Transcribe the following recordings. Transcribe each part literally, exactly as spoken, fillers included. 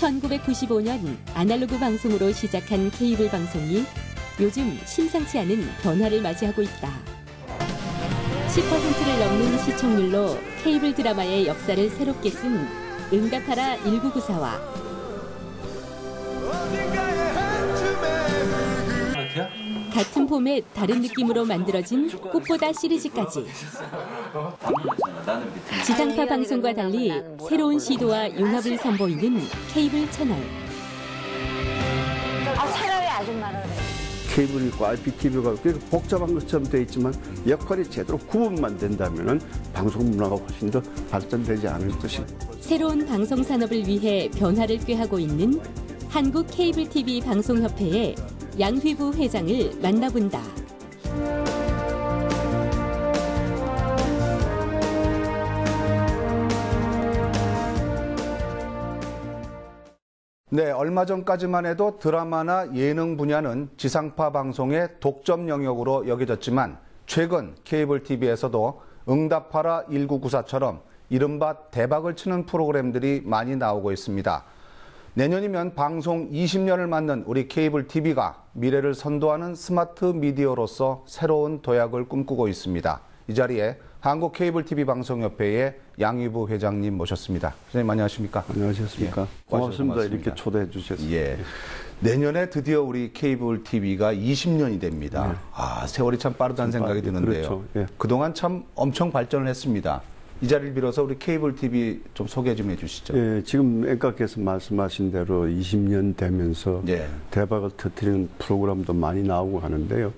천구백구십오 년 아날로그 방송으로 시작한 케이블 방송이 요즘 심상치 않은 변화를 맞이하고 있다. 십 퍼센트를 넘는 시청률로 케이블 드라마의 역사를 새롭게 쓴 응답하라 일구구사와 같은 포맷 다른 느낌으로 만들어진 꽃보다 시리즈까지 지상파 방송과 달리 새로운 시도와 융합을 선보이는 케이블 채널. 아, 채널이 아주 많아요. 케이블이 있고 아이피티비가 있고 복잡한 것처럼 되어 있지만 역할이 제대로 구분만 된다면 방송 문화가 훨씬 더 발전되지 않을 것입니다. 새로운 방송 산업을 위해 변화를 꾀하고 있는 한국 케이블 티비 방송협회의 양휘부 회장을 만나본다. 네, 얼마 전까지만 해도 드라마나 예능 분야는 지상파 방송의 독점 영역으로 여겨졌지만 최근 케이블 티비에서도 응답하라 일구구사처럼 이른바 대박을 치는 프로그램들이 많이 나오고 있습니다. 내년이면 방송 이십 년을 맞는 우리 케이블 티비가 미래를 선도하는 스마트 미디어로서 새로운 도약을 꿈꾸고 있습니다. 이 자리에 한국 케이블 티비 방송협회의 양휘부 회장님 모셨습니다. 회장님 안녕하십니까? 안녕하셨습니까? 예, 고맙습니다. 고맙습니다. 이렇게 초대해 주셔서. 예. 내년에 드디어 우리 케이블 티비가 이십 년이 됩니다. 예. 아, 세월이 참 빠르다는 참 생각이 빠르게. 드는데요. 그렇죠. 예. 그동안 참 엄청 발전을 했습니다. 이 자리를 빌어서 우리 케이블 티비 좀 소개 좀 해주시죠. 예, 지금 앵커께서 말씀하신 대로 이십 년 되면서 예. 대박을 터뜨리는 프로그램도 많이 나오고 하는데요.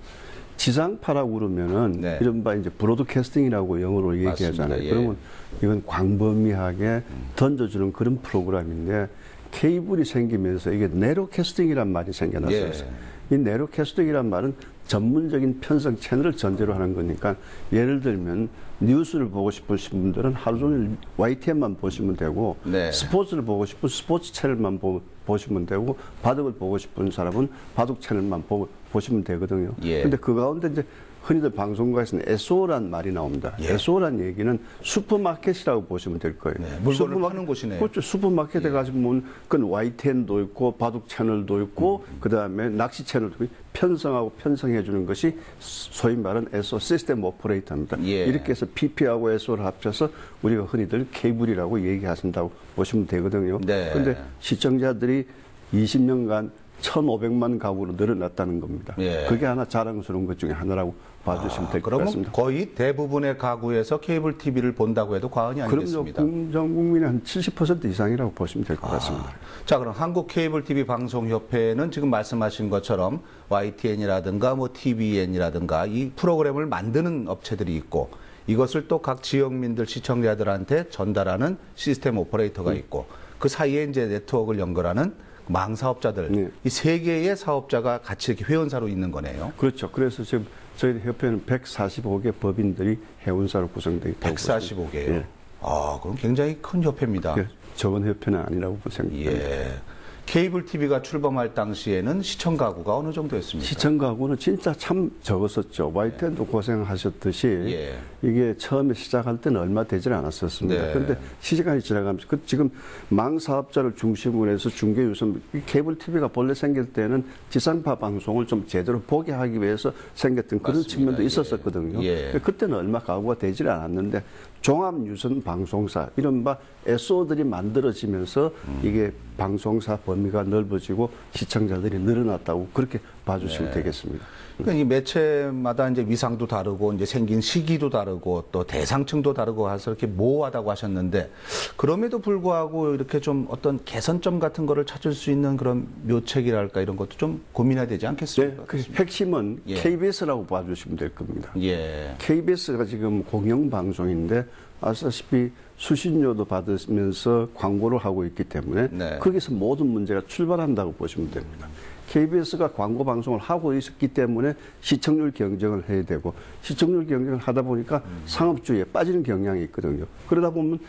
지상파라고 그러면은 네. 이른바 이제 브로드캐스팅이라고 영어로 얘기하잖아요. 예. 그러면 이건 광범위하게 음. 던져주는 그런 프로그램인데 케이블이 생기면서 이게 내로캐스팅이란 말이 생겨났어요. 예. 이 내로캐스팅이란 말은 전문적인 편성 채널을 전제로 하는 거니까 예를 들면 뉴스를 보고 싶으신 분들은 하루 종일 와이티엔만 보시면 되고 네. 스포츠를 보고 싶은 스포츠 채널만 보, 보시면 되고 바둑을 보고 싶은 사람은 바둑 채널만 보고, 보시면 되거든요. 예. 근데 그 가운데 이제 흔히들 방송가에서는 에스오란 말이 나옵니다. 예. 에스오란 얘기는 슈퍼마켓이라고 보시면 될 거예요. 네, 물건을 슈퍼마켓, 파는 곳이네요. 그렇죠. 슈퍼마켓에 예. 가시면 그건 와이티엔도 있고 바둑 채널도 있고 음. 그다음에 낚시 채널도 있고 편성하고 편성해 주는 것이 소위 말하는 에스오 시스템 오퍼레이터입니다. 예. 이렇게 해서 피피하고 에스오를 합쳐서 우리가 흔히들 케이블이라고 얘기하신다고 보시면 되거든요. 그런데 네. 시청자들이 이십 년간 천오백만 가구로 늘어났다는 겁니다. 예. 그게 하나 자랑스러운 것 중에 하나라고 봐주시면 아, 될 것 같습니다. 그러면 거의 대부분의 가구에서 케이블 티비를 본다고 해도 과언이 아니겠습니다. 그럼요. 전 국민의 한 칠십 퍼센트 이상이라고 보시면 될 것 아, 같습니다. 자, 그럼 한국 케이블 티비 방송협회는 지금 말씀하신 것처럼 와이티엔이라든가 뭐 티비엔이라든가 이 프로그램을 만드는 업체들이 있고 이것을 또 각 지역민들 시청자들한테 전달하는 시스템 오퍼레이터가 있고 그 사이에 이제 네트워크를 연결하는 망 사업자들, 네. 이 세 개의 사업자가 같이 이렇게 회원사로 있는 거네요. 그렇죠. 그래서 지금 저희 협회는 백사십오 개 법인들이 회원사로 구성되어 있다고 백사십오 개요? 예. 아, 그럼 굉장히 큰 협회입니다. 예, 적은 협회는 아니라고 생각합니다. 예. 케이블 티비가 출범할 당시에는 시청 가구가 어느 정도였습니까? 시청 가구는 진짜 참 적었었죠. 와이티엔도 예. 고생하셨듯이 예. 이게 처음에 시작할 때는 얼마 되질 않았었습니다. 네. 그런데 시간이 지나가면서 그 지금 망 사업자를 중심으로 해서 중계 유선 케이블 티비가 본래 생길 때는 지상파 방송을 좀 제대로 보게 하기 위해서 생겼던 그런 맞습니다. 측면도 있었었거든요. 예. 예. 그때는 얼마 가구가 되질 않았는데 종합 유선 방송사 이른바 에스오들이 만들어지면서 음. 이게 방송사 범위가 넓어지고 시청자들이 늘어났다고 그렇게 봐주시면 네. 되겠습니다. 그러니까 이 매체마다 이제 위상도 다르고 이제 생긴 시기도 다르고 또 대상층도 다르고 해서 이렇게 모호하다고 하셨는데 그럼에도 불구하고 이렇게 좀 어떤 개선점 같은 거를 찾을 수 있는 그런 묘책이랄까 이런 것도 좀 고민해야 되지 않겠습니까? 네, 그 핵심은 예. 케이비에스라고 봐주시면 될 겁니다. 예. 케이비에스가 지금 공영방송인데 아시다시피 수신료도 받으면서 광고를 하고 있기 때문에 네. 거기서 모든 문제가 출발한다고 보시면 됩니다. 케이비에스가 광고 방송을 하고 있었기 때문에 시청률 경쟁을 해야 되고 시청률 경쟁을 하다 보니까 음. 상업주의에 빠지는 경향이 있거든요. 그러다 보면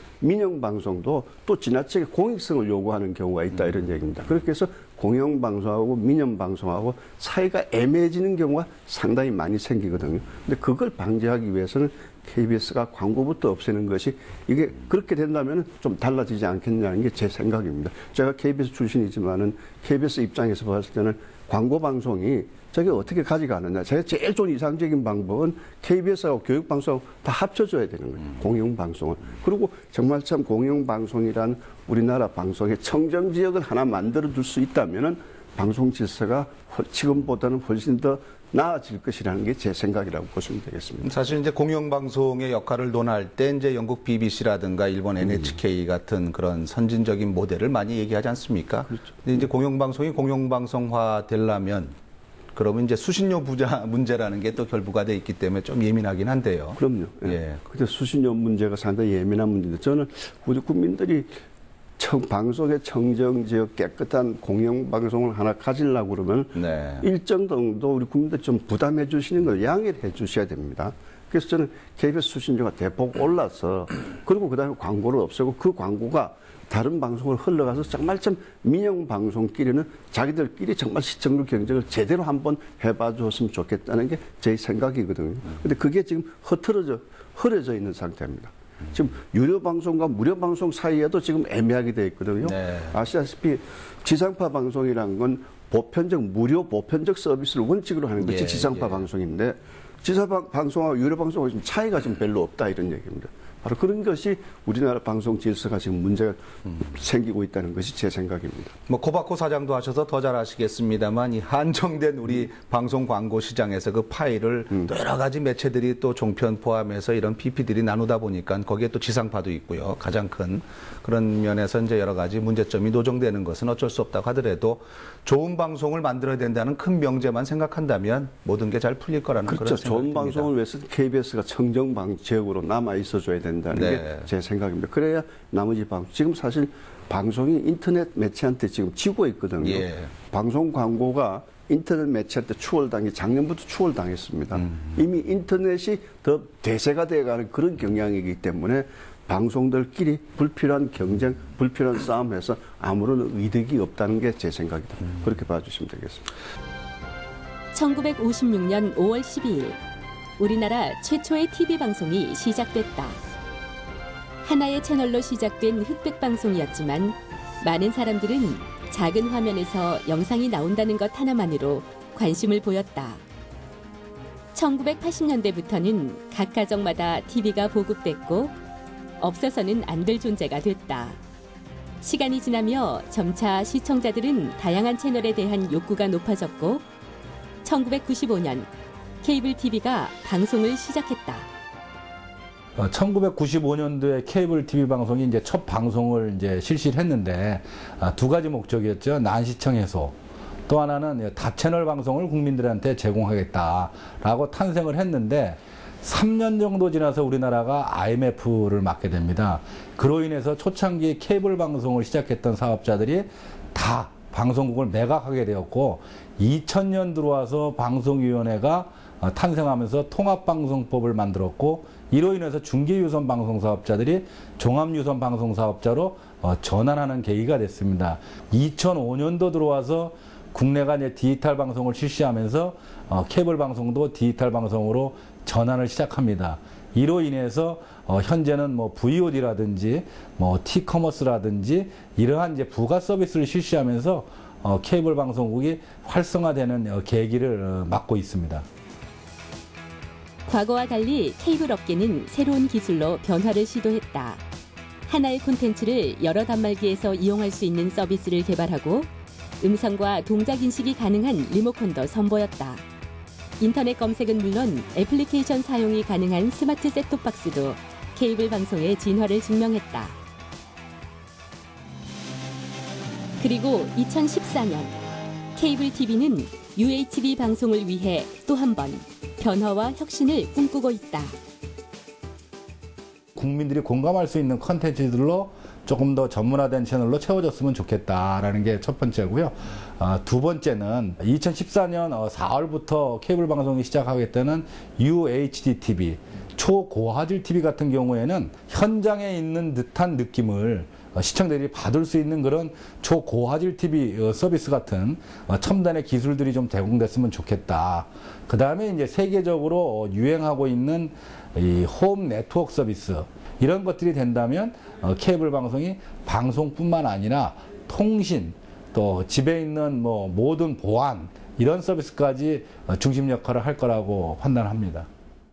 민영방송도 또 지나치게 공익성을 요구하는 경우가 있다 음. 이런 얘기입니다. 그렇게 해서 공영방송하고 민영방송하고 사이가 애매해지는 경우가 상당히 많이 생기거든요. 근데 그걸 방지하기 위해서는 케이비에스가 광고부터 없애는 것이 이게 그렇게 된다면 좀 달라지지 않겠냐는 게 제 생각입니다. 제가 케이비에스 출신이지만은 케이비에스 입장에서 봤을 때는 광고 방송이 저게 어떻게 가져가느냐. 제가 제일 좋은 이상적인 방법은 케이비에스하고 교육방송 다 합쳐줘야 되는 거예요. 음. 공영방송을. 그리고 정말 참 공영방송이란 우리나라 방송의 청정지역을 하나 만들어둘 수 있다면은 방송 질서가 지금보다는 훨씬 더 나아질 것이라는 게 제 생각이라고 보시면 되겠습니다. 사실 이제 공영방송의 역할을 논할 때 이제 영국 비비씨라든가 일본 엔에이치케이 같은 그런 선진적인 모델을 많이 얘기하지 않습니까? 그렇죠. 근데 이제 공영방송이 공영방송화 되려면 그러면 이제 수신료 부자 문제라는 게 또 결부가 돼 있기 때문에 좀 예민하긴 한데요. 그럼요. 예. 예. 근데 수신료 문제가 상당히 예민한 문제인데 저는 우리 국민들이 청, 방송의 청정지역 깨끗한 공영방송을 하나 가지려고 그러면 네. 일정 정도 우리 국민들 좀 부담해 주시는 걸 양해를 해 주셔야 됩니다. 그래서 저는 케이비에스 수신료가 대폭 올라서 그리고 그다음에 광고를 없애고 그 광고가 다른 방송을 흘러가서 정말 좀 민영 방송끼리는 자기들끼리 정말 시청률 경쟁을 제대로 한번 해봐 줬으면 좋겠다는 게 제 생각이거든요. 근데 그게 지금 흐트러져, 흐려져 있는 상태입니다. 지금 유료 방송과 무료 방송 사이에도 지금 애매하게 되어 있거든요. 네. 아시다시피 지상파 방송이란 건 보편적, 무료 보편적 서비스를 원칙으로 하는 것이 예, 지상파 예. 방송인데 지상파 방송과 유료 방송과 좀 차이가 좀 별로 없다 이런 얘기입니다. 바로 그런 것이 우리나라 방송 질서가 지금 문제가 음. 생기고 있다는 것이 제 생각입니다. 뭐 코바코 사장도 하셔서 더 잘 아시겠습니다만 이 한정된 우리 음. 방송 광고 시장에서 그 파일을 음. 또 여러 가지 매체들이 또 종편 포함해서 이런 피피들이 나누다 보니까 거기에 또 지상파도 있고요. 가장 큰 그런 면에서 이제 여러 가지 문제점이 노정되는 것은 어쩔 수 없다고 하더라도 좋은 방송을 만들어야 된다는 큰 명제만 생각한다면 모든 게 잘 풀릴 거라는 그렇죠. 그런 생각이 좋은 방송을 위해서 케이비에스가 청정 지역으로 남아 있어줘야 된다는 네. 게 제 생각입니다. 그래야 나머지 방송 지금 사실 방송이 인터넷 매체한테 지금 지고 있거든요. 예. 방송 광고가 인터넷 매체한테 추월당해 작년부터 추월당했습니다. 음. 이미 인터넷이 더 대세가 돼가는 그런 경향이기 때문에 방송들끼리 불필요한 경쟁, 불필요한 싸움에서 아무런 이득이 없다는 게 제 생각이다. 음. 그렇게 봐주시면 되겠습니다. 천구백오십육 년 오월 십이일 우리나라 최초의 티비 방송이 시작됐다. 하나의 채널로 시작된 흑백 방송이었지만 많은 사람들은 작은 화면에서 영상이 나온다는 것 하나만으로 관심을 보였다. 천구백팔십 년대부터는 각 가정마다 티비가 보급됐고 없어서는 안 될 존재가 됐다. 시간이 지나며 점차 시청자들은 다양한 채널에 대한 욕구가 높아졌고 천구백구십오 년 케이블 티비가 방송을 시작했다. 천구백구십오 년도에 케이블 티비 방송이 이제 첫 방송을 이제 실시를 했는데 두 가지 목적이었죠. 난시청 해소. 또 하나는 다채널 방송을 국민들한테 제공하겠다라고 탄생을 했는데 삼 년 정도 지나서 우리나라가 아이엠에프를 맞게 됩니다. 그로 인해서 초창기 케이블 방송을 시작했던 사업자들이 다 방송국을 매각하게 되었고 이천 년 들어와서 방송위원회가 탄생하면서 통합방송법을 만들었고 이로 인해서 중계유선 방송사업자들이 종합유선 방송사업자로 전환하는 계기가 됐습니다. 이천오 년도 들어와서 국내가 이제 디지털 방송을 실시하면서 케이블 방송도 디지털 방송으로 전환을 시작합니다. 이로 인해서 현재는 뭐 브이오디라든지 뭐 T커머스라든지 이러한 이제 부가 서비스를 실시하면서 케이블 방송국이 활성화되는 계기를 맞고 있습니다. 과거와 달리 케이블 업계는 새로운 기술로 변화를 시도했다. 하나의 콘텐츠를 여러 단말기에서 이용할 수 있는 서비스를 개발하고 음성과 동작 인식이 가능한 리모컨도 선보였다. 인터넷 검색은 물론 애플리케이션 사용이 가능한 스마트 셋톱박스도 케이블 방송의 진화를 증명했다. 그리고 이천십사 년 케이블 티비는 유에이치디 방송을 위해 또 한 번 변화와 혁신을 꿈꾸고 있다. 국민들이 공감할 수 있는 컨텐츠들로 조금 더 전문화된 채널로 채워졌으면 좋겠다라는 게 첫 번째고요. 어, 두 번째는 이천십사 년 사월부터 케이블 방송이 시작하겠다는 유에이치디 티비, 초고화질 티비 같은 경우에는 현장에 있는 듯한 느낌을 시청자들이 받을 수 있는 그런 초고화질 티비 서비스 같은 첨단의 기술들이 좀 제공됐으면 좋겠다. 그 다음에 이제 세계적으로 유행하고 있는 이 홈 네트워크 서비스 이런 것들이 된다면 케이블 방송이 방송뿐만 아니라 통신 또 집에 있는 뭐 모든 보안 이런 서비스까지 중심 역할을 할 거라고 판단합니다.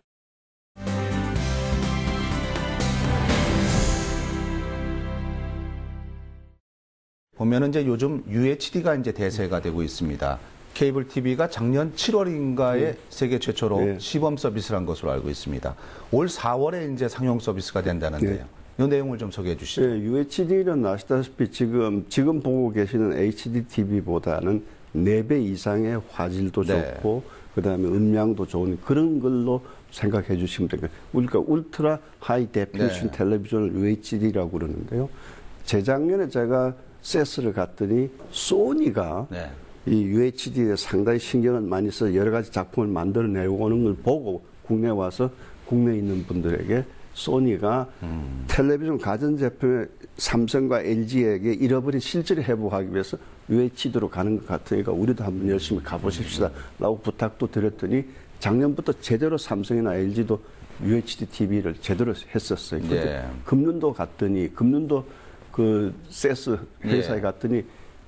보면은 이제 요즘 유에이치디가 이제 대세가 되고 있습니다. 케이블 티비가 작년 칠월인가에 네. 세계 최초로 네. 시범 서비스를 한 것으로 알고 있습니다. 올 사월에 이제 상용 서비스가 된다는데요. 네. 이 내용을 좀 소개해 주시죠. 네, 유에이치디는 아시다시피 지금 지금 보고 계시는 에이치디 티비보다는 네 배 이상의 화질도 네. 좋고 그다음에 음량도 좋은 그런 걸로 생각해 주시면 됩니다. 우리가 울트라 하이 데피니션 네. 텔레비전을 유에이치디라고 그러는데요. 재작년에 제가 세스를 갔더니 소니가 네. 이 유에이치디에 상당히 신경을 많이 써서 여러 가지 작품을 만들어내고 오는 걸 보고 국내에 와서 국내에 있는 분들에게 소니가 음. 텔레비전 가전제품에 삼성과 엘지에게 잃어버린 실질을 회복하기 위해서 유에이치디로 가는 것 같으니까 우리도 한번 열심히 가보십시다 라고 부탁도 드렸더니 작년부터 제대로 삼성이나 엘지도 유에이치디 티비를 제대로 했었어요. 예. 금년도 갔더니 금년도 그 세스 회사에 예. 갔더니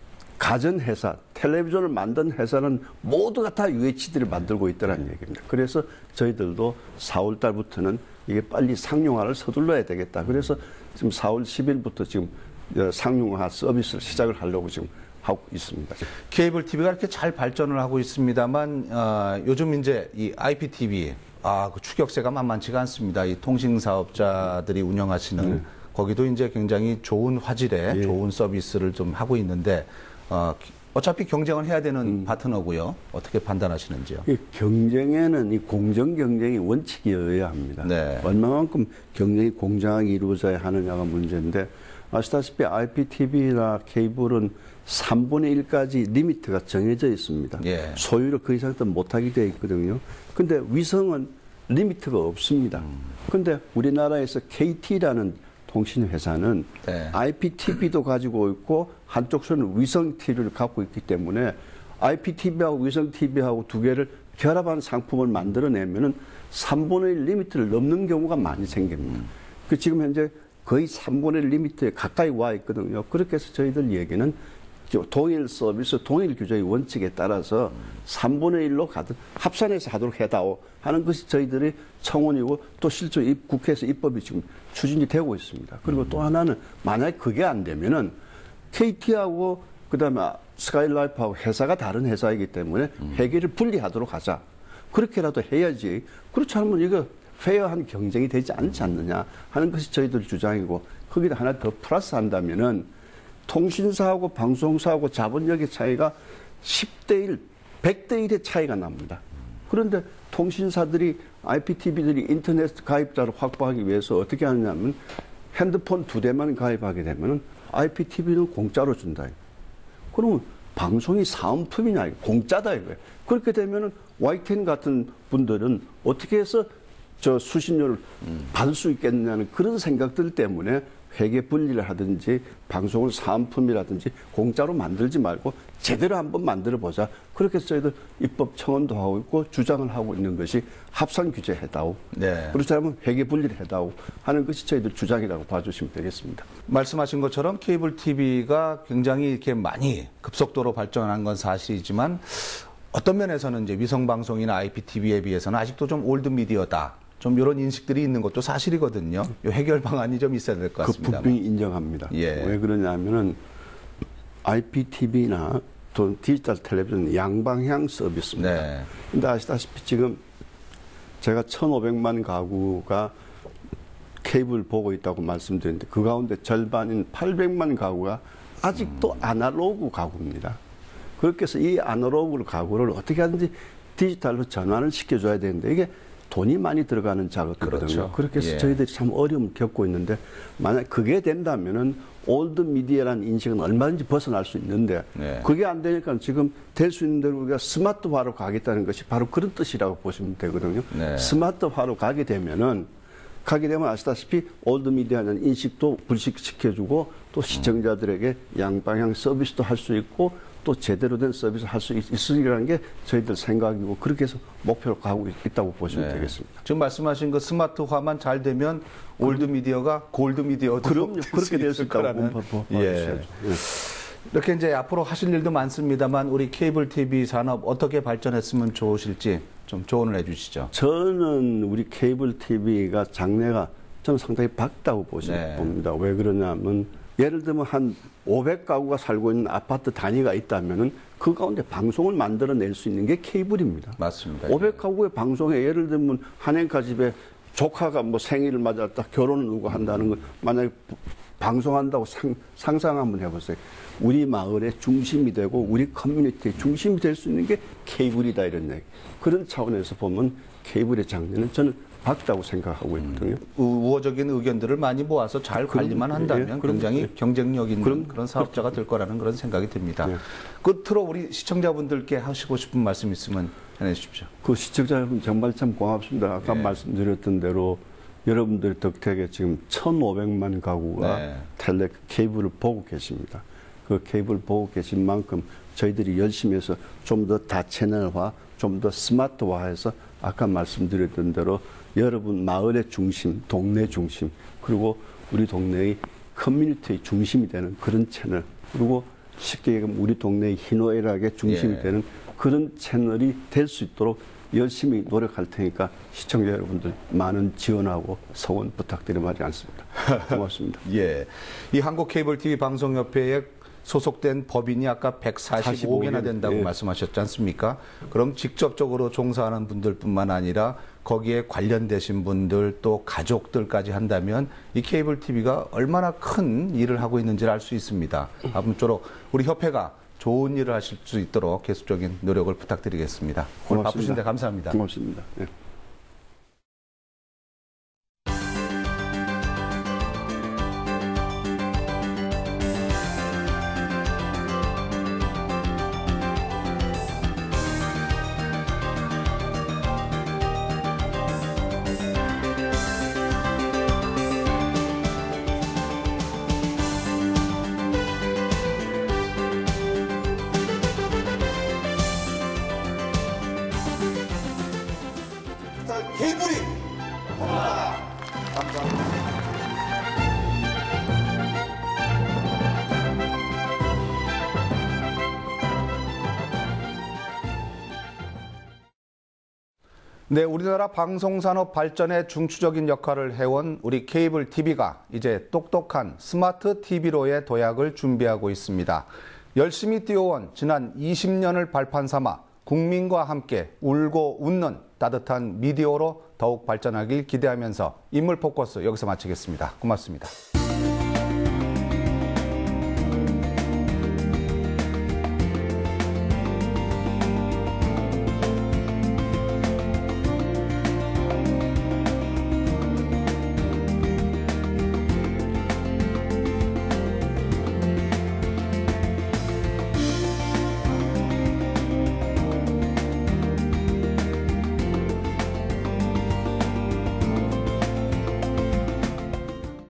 가전회사, 텔레비전을 만든 회사는 모두가 다 유에이치디를 만들고 있다는 네. 얘기입니다. 그래서 저희들도 사월 달부터는 이게 빨리 상용화를 서둘러야 되겠다. 그래서 지금 사월 십일부터 지금 상용화 서비스를 시작을 하려고 지금 하고 있습니다. 케이블 티비가 이렇게 잘 발전을 하고 있습니다만 어, 요즘 이제 이 아이피티비 아, 그 추격세가 만만치가 않습니다. 이 통신사업자들이 운영하시는 네. 거기도 이제 굉장히 좋은 화질의 예. 좋은 서비스를 좀 하고 있는데 어, 어차피 경쟁을 해야 되는 음. 파트너고요. 어떻게 판단하시는지요? 이 경쟁에는 이 공정 경쟁이 원칙이어야 합니다. 네. 얼마만큼 경쟁이 공정하게 이루어져야 하느냐가 문제인데 아시다시피 아이피티비나 케이블은 삼분의 일까지 리미트가 정해져 있습니다. 예. 소유를 그 이상 더 못하게 되어 있거든요. 근데 위성은 리미트가 없습니다. 근데 음. 우리나라에서 케이티라는 통신회사는 네. 아이피티비도 가지고 있고 한쪽 손은 위성 티비를 갖고 있기 때문에 아이피티비하고 위성 티비하고 두 개를 결합한 상품을 만들어내면은 삼분의 일 리미트를 넘는 경우가 많이 생깁니다. 음. 그 지금 현재 거의 삼분의 일 리미트에 가까이 와 있거든요. 그렇게 해서 저희들 얘기는 동일 서비스, 동일 규제의 원칙에 따라서 삼분의 일로 가든 합산해서 하도록 해다오 하는 것이 저희들의 청원이고 또 실제 국회에서 입법이 지금 추진이 되고 있습니다. 그리고 또 하나는 만약에 그게 안 되면은 케이티하고 그다음에 스카이라이프하고 회사가 다른 회사이기 때문에 회계를 분리하도록 하자. 그렇게라도 해야지. 그렇지 않으면 이거 페어한 경쟁이 되지 않지 않느냐 하는 것이 저희들 주장이고 거기다 하나 더 플러스 한다면은 통신사하고 방송사하고 자본력의 차이가 십 대 일, 백 대 일의 차이가 납니다. 그런데 통신사들이 아이피티비들이 인터넷 가입자를 확보하기 위해서 어떻게 하느냐면 핸드폰 두 대만 가입하게 되면 아이피티비는 공짜로 준다. 그러면 방송이 사은품이냐, 공짜다 이거예요. 그렇게 되면 와이티엔 같은 분들은 어떻게 해서 저 수신료를 음. 받을 수 있겠냐는 그런 생각들 때문에 회계 분리를 하든지 방송을 사은품이라든지 공짜로 만들지 말고 제대로 한번 만들어 보자. 그렇게 해서 저희들 입법 청원도 하고 있고 주장을 하고 있는 것이 합산 규제 해다오. 네. 그렇지 않으면 회계 분리를 해다오 하는 것이 저희들 주장이라고 봐주시면 되겠습니다. 말씀하신 것처럼 케이블 티비가 굉장히 이렇게 많이 급속도로 발전한 건 사실이지만 어떤 면에서는 이제 위성 방송이나 아이피티비에 비해서는 아직도 좀 올드 미디어다. 좀 이런 인식들이 있는 것도 사실이거든요. 이 해결 방안이 좀 있어야 될 것 같습니다. 그 분명히 인정합니다. 예. 왜 그러냐면은 아이피티비나 또 디지털 텔레비전 양방향 서비스입니다. 네. 근데 아시다시피 지금 제가 천오백만 가구가 케이블 보고 있다고 말씀드렸는데 그 가운데 절반인 팔백만 가구가 아직도 음. 아날로그 가구입니다. 그렇게 해서 이 아날로그 가구를 어떻게 하든지 디지털로 전환을 시켜줘야 되는데 이게 돈이 많이 들어가는 작업이거든요. 그렇죠. 그렇게 해서 예. 저희들이 참 어려움을 겪고 있는데 만약 그게 된다면은 올드 미디어라는 인식은 얼마든지 벗어날 수 있는데 네. 그게 안 되니까 지금 될 수 있는 대로 우리가 스마트화로 가겠다는 것이 바로 그런 뜻이라고 보시면 되거든요. 네. 스마트화로 가게 되면은 가게 되면 아시다시피 올드미디어는 인식도 불식시켜주고 또 시청자들에게 양방향 서비스도 할 수 있고 또 제대로 된 서비스를 할 수 있으리라는 게 저희들 생각이고 그렇게 해서 목표로 가고 있다고 보시면 네. 되겠습니다. 지금 말씀하신 그 스마트화만 잘 되면 올드미디어가 골드미디어도 그럼요. 그렇게 될 수 있다고 봐주셔야죠. 예. 예. 이렇게 이제 앞으로 하실 일도 많습니다만 우리 케이블 티비 산업 어떻게 발전했으면 좋으실지 좀 조언을 해주시죠. 저는 우리 케이블 티비가 장래가 저는 상당히 밝다고 네. 봅니다. 왜 그러냐면 예를 들면 한 오백 가구가 살고 있는 아파트 단위가 있다면은 그 가운데 방송을 만들어낼 수 있는 게 케이블입니다. 맞습니다. 오백 가구의 방송에 예를 들면 한인가 집에 조카가 뭐 생일을 맞았다 결혼을 누구 한다는 걸 만약에 방송한다고 상, 상상 한번 해보세요. 우리 마을의 중심이 되고 우리 커뮤니티의 중심이 될 수 있는 게 케이블이다 이런 얘기. 그런 차원에서 보면 케이블의 장래는 저는 밝다고 생각하고 있거든요. 음, 우호적인 의견들을 많이 모아서 잘 관리만 한다면 예, 굉장히 예. 경쟁력 있는 그럼, 그런 사업자가 될 거라는 그런 생각이 듭니다. 예. 끝으로 우리 시청자분들께 하시고 싶은 말씀 있으면 해주십시오. 그 시청자 여러분 정말 참 고맙습니다. 아까 예. 말씀드렸던 대로 여러분들 덕택에 지금 천오백만 가구가 네. 텔레 케이블을 보고 계십니다. 그 케이블 보고 계신 만큼 저희들이 열심히 해서 좀 더 다채널화, 좀 더 스마트화해서 아까 말씀드렸던 대로 여러분 마을의 중심, 동네 중심, 그리고 우리 동네의 커뮤니티의 중심이 되는 그런 채널, 그리고 쉽게 얘기하면 우리 동네의 희노애락의 중심이 예. 되는 그런 채널이 될 수 있도록 열심히 노력할 테니까 시청자 여러분들 많은 지원하고 성원 부탁드리면 하지 않습니다. 고맙습니다. 예, 이 한국 케이블 티비 방송협회에 소속된 법인이 아까 백사십오 개나 된다고 예. 말씀하셨지 않습니까? 그럼 직접적으로 종사하는 분들뿐만 아니라 거기에 관련되신 분들 또 가족들까지 한다면 이 케이블 티비가 얼마나 큰 일을 하고 있는지를 알 수 있습니다. 아무쪼록 우리 협회가 좋은 일을 하실 수 있도록 계속적인 노력을 부탁드리겠습니다. 오늘 바쁘신데 감사합니다. 고맙습니다. 예. 케이블이 감사합니다. 네, 우리나라 방송산업 발전에 중추적인 역할을 해온 우리 케이블 티비가 이제 똑똑한 스마트 티비로의 도약을 준비하고 있습니다. 열심히 뛰어온 지난 이십 년을 발판 삼아 국민과 함께 울고 웃는 따뜻한 미디어로 더욱 발전하길 기대하면서 인물 포커스 여기서 마치겠습니다. 고맙습니다.